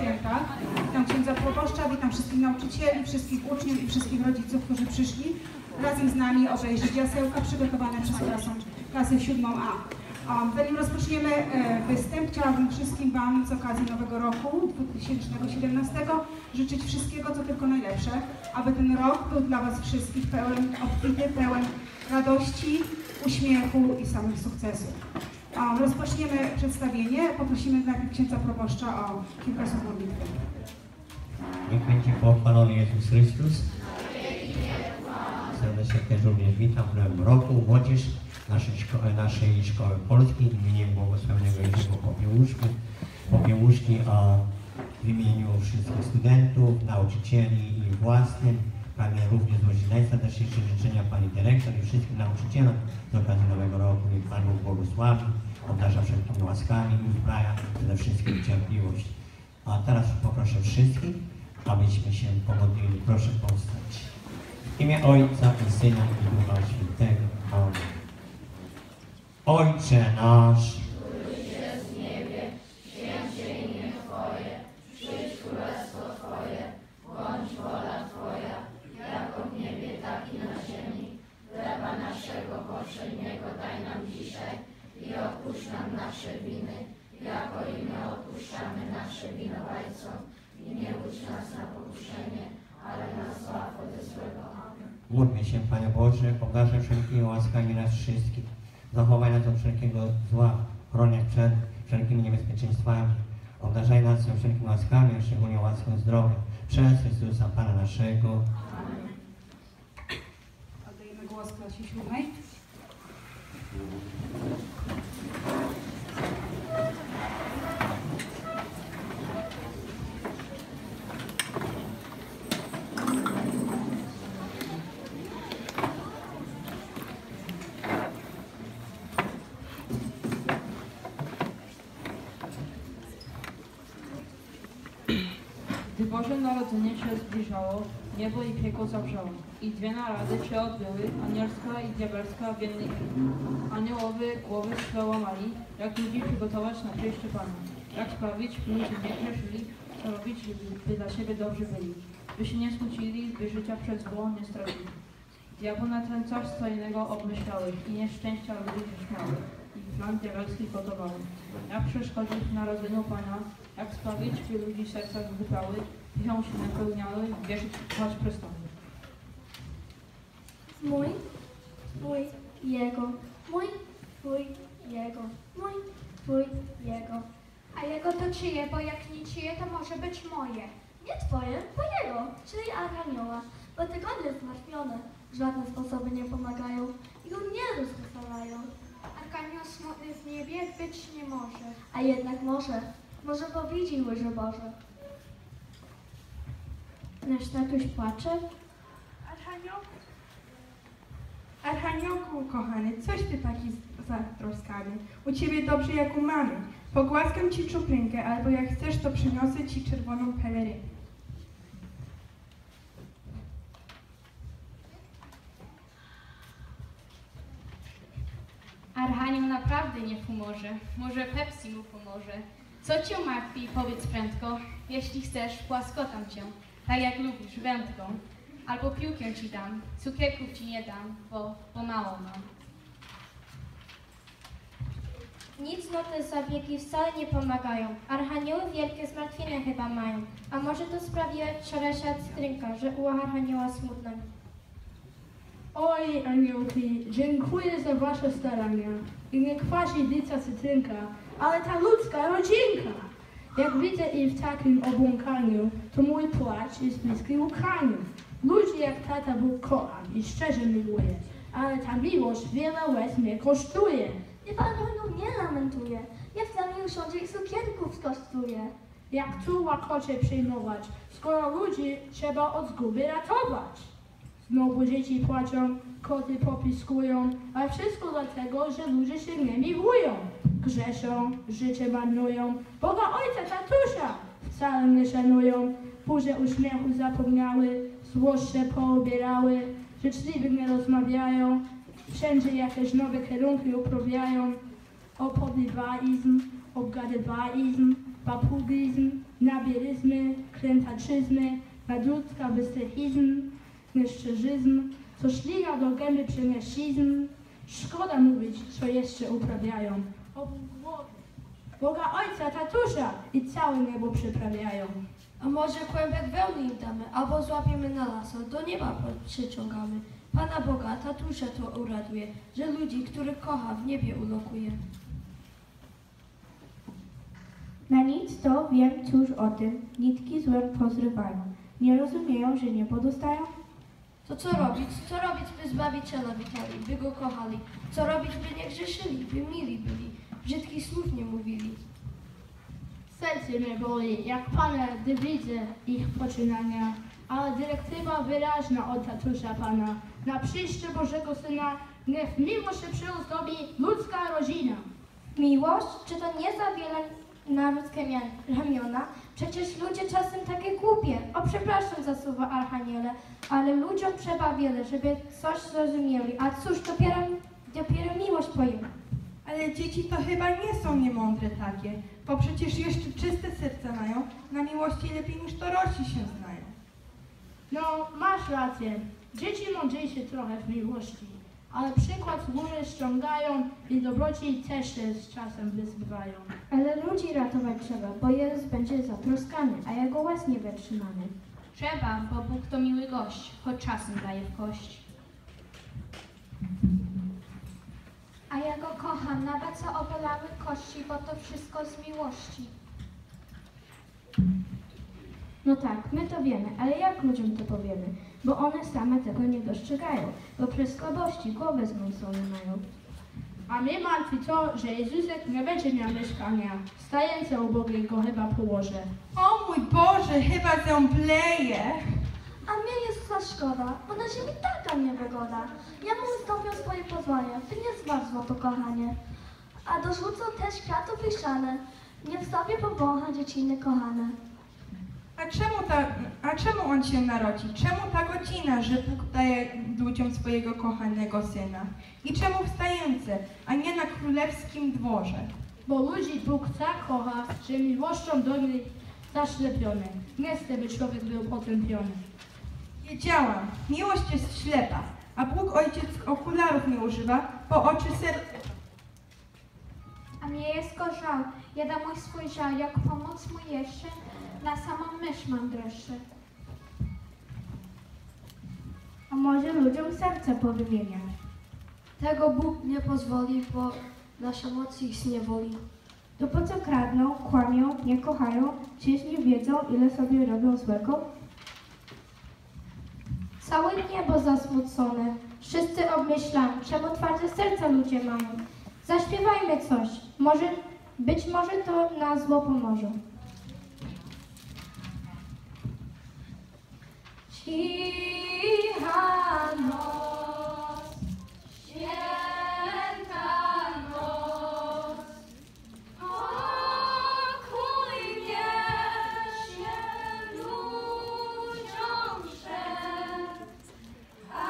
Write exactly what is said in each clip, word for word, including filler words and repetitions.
święta. Witam księdza proboszcza, witam wszystkich nauczycieli, wszystkich uczniów i wszystkich rodziców, którzy przyszli razem z nami obejrzeć jasełka przygotowane przez klasę, klasę siódmą A. Um, zanim rozpoczniemy e, występ, chciałabym wszystkim Wam z okazji Nowego Roku dwa tysiące siedemnastego życzyć wszystkiego, co tylko najlepsze, aby ten rok był dla Was wszystkich pełen obfity, pełen radości, uśmiechu i samych sukcesów. Um, rozpoczniemy przedstawienie. Poprosimy najpierw księdza proboszcza o kilka słów modlitwy. Niech będzie pochwalony Jezus Chrystus. Serdecznie też również witam w nowym roku młodzież naszej szkoły, naszej szkoły polskiej w imieniu błogosławionego Jerzego Popiełuszki, Popiełuszki a w imieniu wszystkich studentów, nauczycieli i własnym pragnę również złożyć najserdeczniejsze życzenia Pani Dyrektor i wszystkim nauczycielom z okazji Nowego Roku. Niech Pan Bóg błogosławi, obdarza wszelkimi łaskami i uzbraja przede wszystkim cierpliwość. A teraz poproszę wszystkich, abyśmy się pomodlili. Proszę powstać. W imię Ojca i Syna i Ducha Świętego. Amen. Ojcze nasz, któryś jest w niebie, święć się imię Twoje, przyjdź królestwo Twoje, bądź wola Twoja, jako w niebie, tak i na ziemi. Chleba naszego powszedniego daj nam dzisiaj i odpuść nam nasze winy, jako i my odpuszczamy nasze winowajcom. I nie budź nas na pokuszenie, ale nas zbaw ode złego. Amen. módlmy się, Panie Boże, obdarzaj wszelkimi łaskami nas wszystkich. Zachowaj nas od wszelkiego zła, chroń nas przed wszelkimi niebezpieczeństwami. Obdarzaj nas wszelkimi łaskami, a szczególnie łaską zdrowia. Przez Chrystusa Pana naszego. Amen. Oddajemy głos klasie siódmej. Gdy Boże Narodzenie się zbliżało, niebo i piekło zawrzało. I dwie narady się odbyły, anielska i diabelska w jednej chwili. Aniołowie głowy swe łamali, jak ludzi przygotować na przyjście Pana. Jak sprawić, by ludzie nie grzeszyli, co robić, by dla siebie dobrzy byli. By się nie smucili, by życia przez zło nie stracili. Diabły na ten coś co innego obmyślały i nieszczęścia ludzi się śmiały. I plan diabelski gotowały. Jak przeszkodzić w narodzeniu Pana, jak sprawić, by ludzi serca zgłupiały, pichą się napełniały, wierzyć choć przestały. Mój, twój, jego, mój, twój, jego, mój, twój, jego. A jego to czyje, bo jak nie czyje, to może być moje. Nie twoje, to jego, czyli Archanioła, bo tygodnie zmartwione, żadne sposoby nie pomagają i on nie rozweselają. Arkanioł smutny w niebie być nie może. A jednak może, może bo widzi łyże Boże. Nasz tatuś płacze? Archanioł? Archaniołku kochany, coś ty taki zatroskany. U ciebie dobrze jak u mamy. Pogłaskam ci czuprynkę, albo jak chcesz, to przyniosę ci czerwoną pelerynkę. Archanioł naprawdę nie w humorze. Może Pepsi mu pomoże. Co cię martwi, powiedz prędko. Jeśli chcesz, płaskotam cię, tak jak lubisz, wędką. Albo piłkę ci dam, cukierków ci nie dam, bo, bo mało mam. Nic no te zabiegi wcale nie pomagają. Archanioły wielkie zmartwienia chyba mają. A może to sprawia szarasia cytrynka, że u Archanioła smutno. Oj, aniołki, dziękuję za wasze starania. I nie kwasi lica cytrynka, ale ta ludzka rodzinka. Jak widzę ich w takim obłąkaniu, to mój płacz jest bliski łkaniu. Ludzi jak tata Bóg kocham i szczerze miłuję, ale ta miłość wiele łez mnie kosztuje. Niech Archanioł nie lamentuje, jak dla mnie usiądzie i cukierków skosztuje. Jak tu łakocie przyjmować, skoro ludzi trzeba od zguby ratować? Znowu dzieci płaczą, koty popiskują, a wszystko dlatego, że ludzie się nie miłują. Grzeszą, życie marnują, Boga Ojca, tatusia wcale nie szanują. Burze uśmiechu zapomniały, złość się poobierały, życzliwie nie rozmawiają, wszędzie jakieś nowe kierunki uprawiają. Opodliwaizm, obgadywaizm, papugizm, nabieryzm krętaczyzny, nadludzka wystechizm, nieszczerzyzm, co szliga do gęby przemieszizm. Szkoda mówić, co jeszcze uprawiają. O Boże, Boga Ojca, Tatusia i całe niebo przyprawiają. A może kłębek wełny im damy, albo złapiemy na laso, do nieba przyciągamy. Pana Boga, Tatusia to uraduje, że ludzi, których kocha, w niebie ulokuje. Na nic to wiem cóż o tym, nitki złe pozrywają. Nie rozumieją, że niebo dostają? To co robić? Co robić, by Zbawiciela witali, by Go kochali? Co robić, by nie grzeszyli, by mili byli, brzydkich słów nie mówili? Serce mnie boli, jak Pana, gdy widzę ich poczynania, ale dyrektywa wyraźna od Tatusia Pana. Na przyjście Bożego Syna niech miło się przyozdobi ludzka rodzina. Miłość? Czy to nie za wiele na ludzkie mia- ramiona? Przecież ludzie czasem takie głupie. O, przepraszam za słowo archaniele, ale ludziom trzeba wiele, żeby coś zrozumieli. A cóż, dopiero, dopiero miłość pojęła. Ale dzieci to chyba nie są niemądre takie, bo przecież jeszcze czyste serca mają, na miłości lepiej niż dorośli się znają. No, masz rację. Dzieci mądrzejsze trochę w miłości, ale przykład z góry ściągają i dobroci też się z czasem wyzbywają. Ale ludzi ratować trzeba, bo Jezus będzie zatroskany, a Jego łez nie wytrzymamy. Trzeba, bo Bóg to miły gość, choć czasem daje w kość. A ja go kocham, nawet co obolamy kości, bo to wszystko z miłości. No tak, my to wiemy, ale jak ludziom to powiemy? Bo one same tego nie dostrzegają, bo przez słabości głowę zmęczone mają. A mnie martwi to, że Jezusek nie będzie miał mieszkania. Stajence ubogiej go chyba położę. O mój Boże, chyba zemdleję. A mnie jest za szkoda, bo na ziemi taka niewygoda. Ja mu ustąpię swoje pozwolenie, by nie zmarzło to kochanie. A dorzucą też kwiatów wieszane, niech sobie powącha dzieciny kochane. A czemu, ta, a czemu on się narodzi? Czemu ta godzina, że Bóg daje ludziom swojego kochanego Syna? I czemu w stajence, a nie na królewskim dworze? Bo ludzi Bóg tak kocha, że miłością do niej zaślepiony. Nie chce, by człowiek był potępiony. Wiedziałam, miłość jest ślepa, a Bóg Ojciec okularów nie używa, bo oczy ser... A mnie jest go żal, ja dam mój swój żal, jak pomoc mu jeszcze, na samą myśl mam dreszcze. A może ludziom serce powymienia? Tego Bóg nie pozwoli, bo nasza moc ich zniewoli. To po co kradną, kłamią, nie kochają? Czyż nie wiedzą, ile sobie robią złego? Całe niebo zasmucone, wszyscy obmyślani, czemu twarde serca ludzie mają. Zaśpiewajmy coś, może, być może to na zło pomoże. Cicha noc, święta noc, pokój niesie ludziom szep, a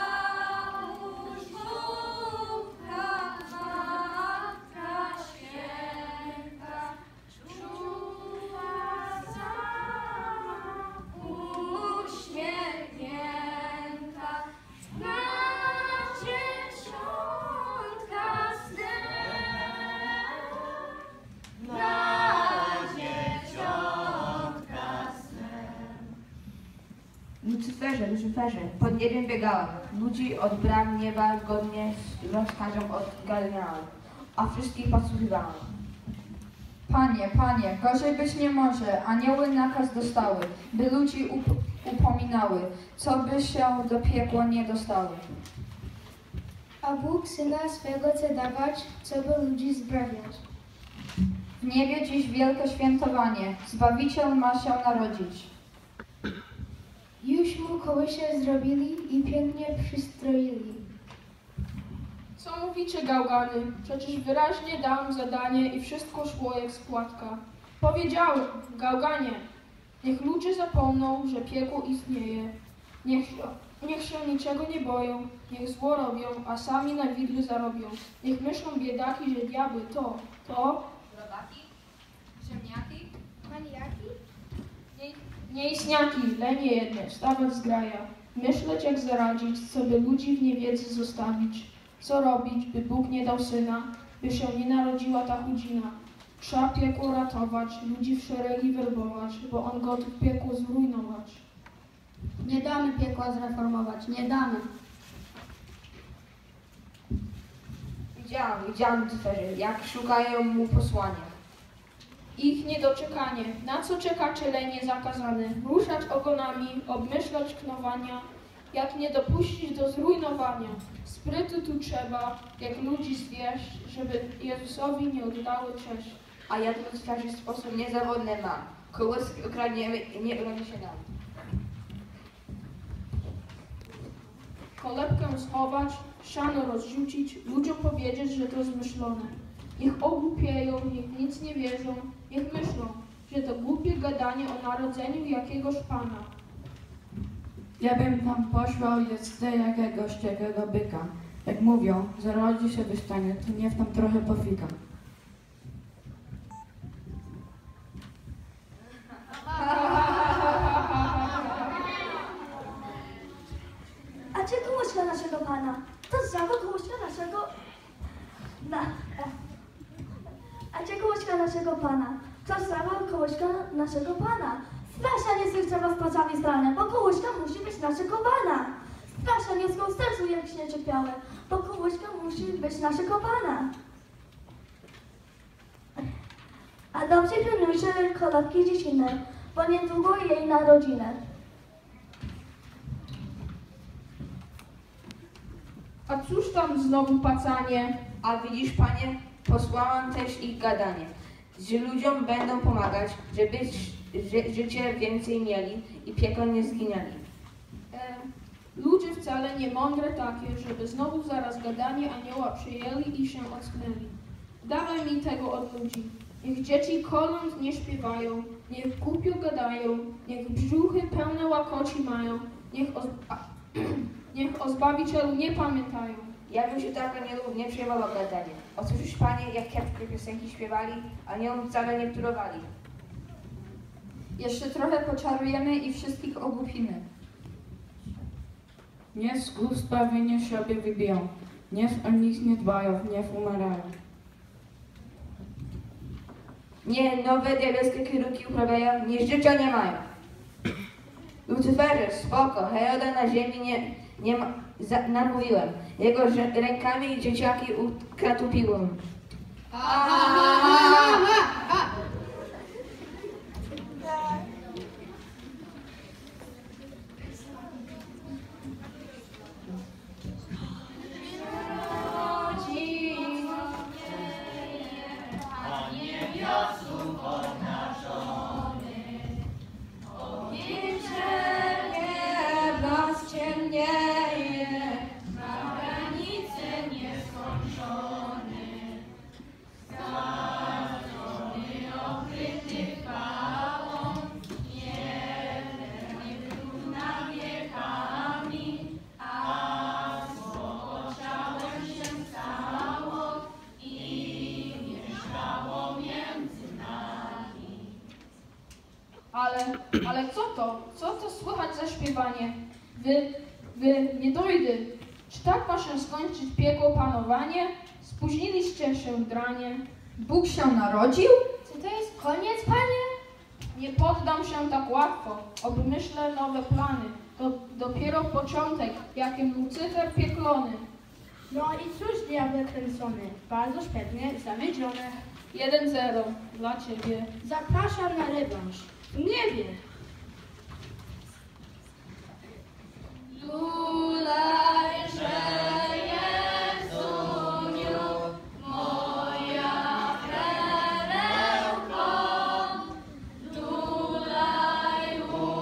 łóżkówka Matka Święta czuła sama uśmiechnięta na dzieciątka snem, na dzieciątka snem. Lucyferze, Lucyferze, pod niebiem biegałem, ludzi od bram nieba zgodnie z rozkazem odgarniałem, a wszystkich podsłuchiwałem. Panie, Panie, gorzej być nie może, anioły nakaz dostały, by ludzi up upominały, co by się do piekła nie dostały. A Bóg Syna swego chce dawać, co by ludzi zbawiać. W niebie dziś wielkie świętowanie, Zbawiciel ma się narodzić. Już mu kołysze zrobili i pięknie przystroili. Co mówicie, gałgany? Przecież wyraźnie dałem zadanie i wszystko szło jak spłatka. Powiedziałem, gałganie, niech ludzie zapomną, że piekło istnieje. Niech, niech się niczego nie boją, niech zło robią, a sami na widły zarobią. Niech myślą biedaki, że diabły to, to... Robaki? Ziemniaki? Maniaki? Niech, Nieistniaki, lenie jedne, wstawać z graja, myśleć jak zaradzić, co by ludzi w niewiedzy zostawić, co robić, by Bóg nie dał syna, by się nie narodziła ta chudzina. Trzeba piekło ratować, ludzi w szeregi werbować, bo on gotów piekło zrujnować. Nie damy piekła zreformować, nie damy. Widziałam, widziałam Lucyferzy, jak szukają mu posłania. Ich niedoczekanie, na co czekacze lenie zakazane, ruszać ogonami, obmyślać knowania, jak nie dopuścić do zrujnowania. Sprytu tu trzeba, jak ludzi zwieść, żeby Jezusowi nie oddały cześć. A ja do Lucyferzy w sposób niezawodny mam. Kołyski ukradniemy i nie urodzi się nam. Kolebkę schować, siano rozrzucić, ludziom powiedzieć, że to zmyślone. Niech ogłupieją, niech nic nie wierzą, niech myślą, że to głupie gadanie o narodzeniu jakiegoś Pana. Ja bym tam poszła jest jakiegoś ciekłego byka. Jak mówią, zarodzi się wystanie, to niech tam trochę pofika. A gdzie kołyska naszego Pana? To zawód kołyska naszego... Na... A gdzie kołyska naszego Pana? To zawód kołyska naszego Pana. Strasza nie zechciewa w płacami strane, bo kołyska musi być naszego Pana. Strasza nie zgą sercu jak śnieży białe, bo kołyska musi być naszego Pana. A dobrze pilnujcie kolebki dzieciny, bo niedługo jej narodziny. A cóż tam znowu pacanie? A widzisz, Panie, posłałam też ich gadanie, że ludziom będą pomagać, żeby ży życie więcej mieli i piekło nie zginęli. E, ludzie wcale nie mądre takie, żeby znowu zaraz gadanie anioła przyjęli i się ocknęli. Dawaj mi tego od ludzi. Niech dzieci koląd nie śpiewają, niech głupio gadają, niech brzuchy pełne łakoci mają, niech o, a, niech o Zbawicielu nie pamiętają. Ja bym się tak aniołów nie przejmowała gadanie. Otóż, Panie, jak kiepskie piosenki śpiewali, aniołom wcale nie wtórowali. Jeszcze trochę poczarujemy i wszystkich ogłupimy. Niech z głupstwa winnie sobie wybiją, niech o nich nie dbają, niech umierają. Nie nowe diabelskie kierunki uprawiają, nie życia nie mają. Lucyferze, spoko, Heroda na ziemi nie, nie ma, za, namówiłem. Jego rękami dzieciaki ukradł Ale, ale co to? Co to słychać za śpiewanie? Wy, wy, niedojdy, czy tak ma się skończyć piekło panowanie? Spóźniliście się dranie. Bóg się narodził? Czy to jest koniec, Panie? Nie poddam się tak łatwo, obmyślę nowe plany. To dopiero początek, jakim Lucyfer pieklony. No i cóż, diable kręcony, bardzo szpetnie zawiedzione. jeden zero dla ciebie. Zapraszam na rewanż. W niebie. Lulajże Jezuniu, moja perełko, lulaj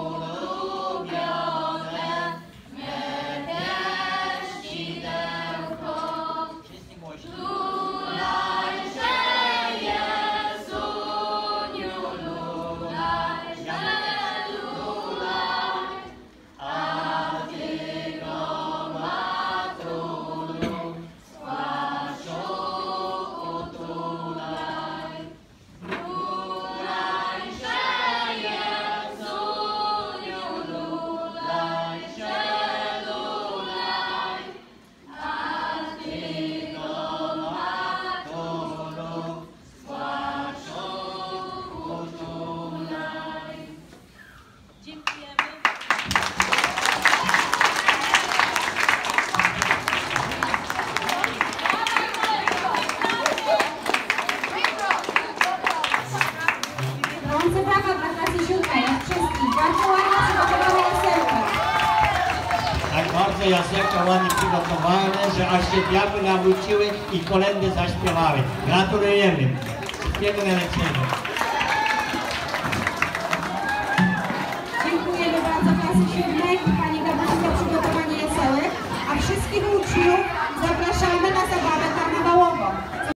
ulubione, me pieścidełko. Lulajże Jezuniu, lulajże Gorące brawa dla klasy siódmej, od wszystkich. Bardzo ładnie przygotowane jasełka. Tak bardzo jasełka ładnie przygotowane, że aż się diabły nawróciły i kolędy zaśpiewały. Gratulujemy. Wszystkiego najlepszego. Dziękujemy bardzo klasy siódmej i pani Gabrysi za przygotowanie jasełek, a wszystkich uczniów zapraszamy na zabawę karnawałową.